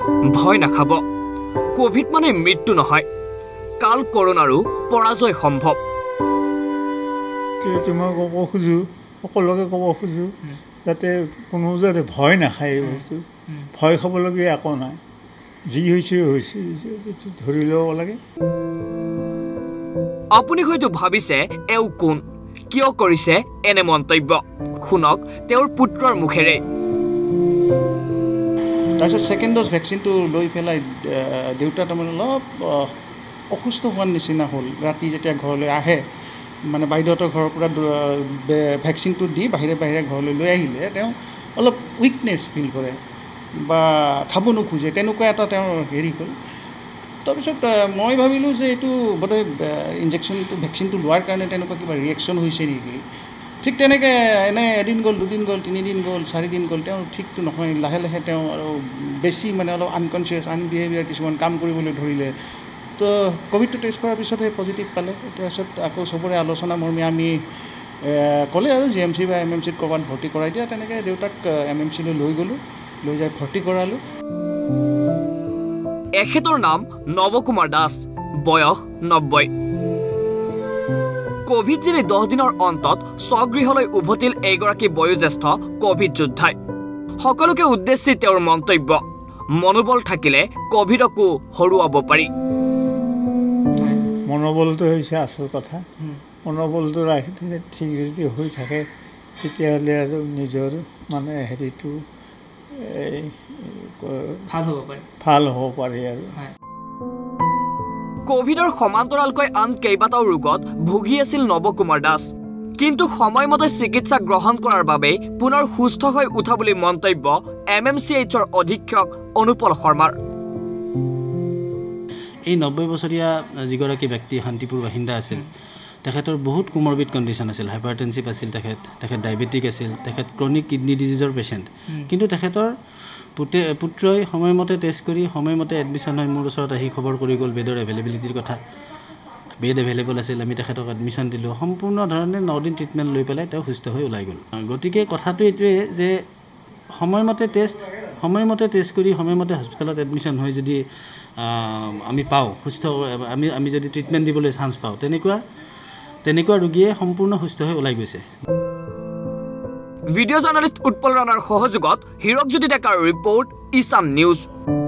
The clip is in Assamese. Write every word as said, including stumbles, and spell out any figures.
ভয় নাখাব কোভিড মানে মৃত্যু নহয় কাল কৰোনাৰো পৰাজয় সম্ভৱ তোমাক ক'ব খোজো সকলোকে ক'ব খোজো যাতে কোনো যাতে ভয় নাখায় এই বস্তু ভয় খাবলগীয়া একো নাই যি হৈছে হৈছে ধৰি ল'ব লাগে আপুনি হয়তো ভাবিছে এও কোন কিয় কৰিছে এনে মন্তব্য শুনক তেওঁৰ পুত্ৰৰ মুখেৰে তাৰপিছত ছেকেণ্ড ড'জ ভেকচিনটো লৈ পেলাই দেউতা তাৰমানে অলপ অসুস্থ হোৱাৰ নিচিনা হ'ল ৰাতি যেতিয়া ঘৰলৈ আহে মানে বাইদেউহঁতৰ ঘৰৰ পৰা ভেকচিনটো দি বাহিৰে বাহিৰে ঘৰলৈ লৈ আহিলে তেওঁ অলপ উইকনেছ ফিল কৰে বা খাব নোখোজে তেনেকুৱা এটা তেওঁৰ হেৰি হ'ল তাৰপিছত মই ভাবিলোঁ যে এইটো বোধহয় ইনজেকশ্যনটো ভেকচিনটো লোৱাৰ কাৰণে তেনেকুৱা কিবা ৰিয়েকশ্যন হৈছে নেকি ঠিক তেনেকৈ এনে এদিন গ'ল দুদিন গ'ল তিনিদিন গ'ল চাৰিদিন গ'ল তেওঁ ঠিকটো নহয় লাহে লাহে তেওঁ আৰু বেছি মানে অলপ আনকনচিয়াছ আনবিহেভিয়াৰ কিছুমান কাম কৰিবলৈ ধৰিলে তো ক'ভিডটো টেষ্ট কৰাৰ পিছতহে পজিটিভ পালে তাৰপিছত আকৌ চবৰে আলোচনা মৰ্মে আমি ক'লে আৰু জি এম চি বা এম এম চিত ক'ৰবাত ভৰ্তি কৰাই দিয়া তেনেকৈ দেউতাক এম এম চিলৈ লৈ গ'লোঁ লৈ যাই ভৰ্তি কৰালোঁ এখেতৰ নাম নৱকুমাৰ দাস বয়স নব্বৈ কোভিড জেনে দহ দিনৰ অন্তত স্বগৃহলৈ উভতিল এইগৰাকী বয়োজ্যেষ্ঠ কোভিড যোদ্ধাই সকলোকে উদ্দেশ্যি তেওঁৰ মন্তব্য মনোবল থাকিলে কোভিডকো হৰুৱাব পাৰি মনোবলটো হৈছে আচল কথা মনোবলটো ৰাখি ঠিক যদি হৈ থাকে তেতিয়াহ'লে আৰু নিজৰ মানে হেৰিটো ভাল হ'ব পাৰে ভাল হ'ব পাৰে আৰু কোভিডৰ সমান্তৰালকৈ আন কেইবাটাও ৰোগত ভুগি আছিল নৱকুমাৰ দাস কিন্তু সময়মতে চিকিৎসা গ্ৰহণ কৰাৰ বাবে পুনৰ সুস্থ হৈ উঠা বুলি মন্তব্য এম এম চি এইচৰ অধীক্ষক অনুপল শৰ্মাৰ এই নব্বৈ বছৰীয়া যিগৰাকী ব্যক্তি শান্তিপুৰ বাসিন্দা আছিল তেখেতৰ বহুত কোমৰবিড কণ্ডিশ্যন আছিল হাইপাৰটেনচিভ আছিল তেখেত তেখেত ডায়েবেটিক আছিল তেখেত ক্ৰনিক কিডনি ডিজিজৰ পেচেণ্ট কিন্তু তেখেতৰ পুতে পুত্ৰই সময়মতে টেষ্ট কৰি সময়মতে এডমিশ্যন হৈ মোৰ ওচৰত আহি খবৰ কৰি গ'ল বেডৰ এভেইলেবিলিটিৰ কথা বেড এভেইলেবল আছিল আমি তেখেতক এডমিশ্যন দিলোঁ সম্পূৰ্ণ ধৰণে নদিন ট্ৰিটমেণ্ট লৈ পেলাই তেওঁ সুস্থ হৈ ওলাই গ'ল গতিকে কথাটো এইটোৱে যে সময়মতে টেষ্ট সময়মতে টেষ্ট কৰি সময়মতে হস্পিটেলত এডমিশ্যন হৈ যদি আমি পাওঁ সুস্থ আমি আমি যদি ট্ৰিটমেণ্ট দিবলৈ চান্স পাওঁ তেনেকুৱা তেনেকুৱা ৰোগীয়ে সম্পূৰ্ণ সুস্থ হৈ ওলাই গৈছে ভিডিঅ' জাৰ্নেলিষ্ট উৎপল ৰাণাৰ সহযোগত হীৰকজ্যোতি ডেকাৰ ৰিপৰ্ট ইছান নিউজ।